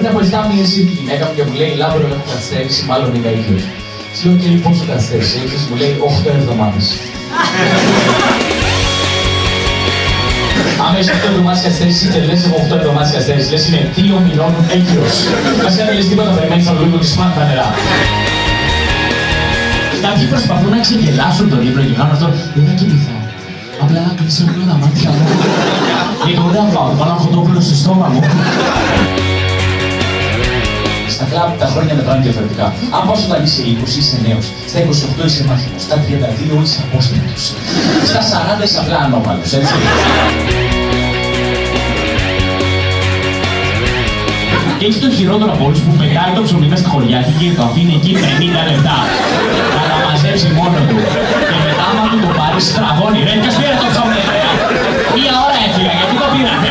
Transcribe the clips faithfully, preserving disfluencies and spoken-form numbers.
διαφορετικά μία εσύ τη γυναίκα μου και μου λέει Λάμπρο, έχω καθυστέρηση, μάλλον είναι ίδιος. Της λέω και πόσο καθυστέρηση έχεις, μου λέει οκτώ εβδομάδες. Αν έχεις οκτώ εβδομάδες καθυστέρηση και λες έχω οκτώ εβδομάδες καθυστέρηση, λες είναι δύο μηνών έγκυος. Μας δεν λες τίποτα, περιμένεις να βλέπει ότι σπάνε τα νερά. Κάποιοι προσπαθούν να ξεγελάσουν τον ύπνο και κάνουν αυτό. Δεν θα κοιμηθώ. Απλά κλείσω λίγο τα μάτια μου. Λίγο δεν θα πάω, βάλω ένα χοντόπουλο στο στόμα μου. Στα κλαμπ τα χρόνια μετράνε διαφορετικά. Αν πας όταν είσαι είκοσι είσαι νέος, στα είκοσι οκτώ είσαι μάθημος, στα τριάντα δύο είσαι απόστατος, στα σαράντα είσαι απλά ανώμαλος, έτσι. Και έχει το χειρότερο από όλους που πετάει το ψωμί μες στα χωριά και το αφήνει εκεί πενήντα λεπτά. Να τα μαζέψει μόνο του. Και μετά άμα του το πάρει στραβώνει. Ρε, ποιος πήρε το ψωμί, ρε. Μία ώρα έφυγα, γιατί το πήρατε.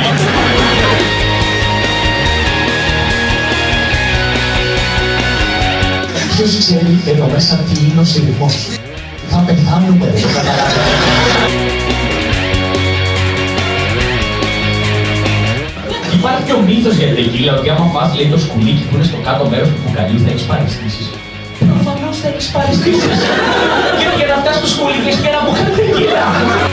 Ποιος ξέρει εδώ μέσα τι είναι ο συνδυμός. Θα πεθάνουμε, δεν το καταλάβω. Υπάρχει και ο μύθος για την τεκίλα ότι άμα φας λέει το σκουλίκι που είναι στο κάτω μέρος του μπουκαλιού θα έχεις παραισθήσεις. Προφανώς θα έχεις παραισθήσεις. Γιατί για να φτάσεις στο σκουλίκι έχεις και ένα μπουκάλι τεκίλα.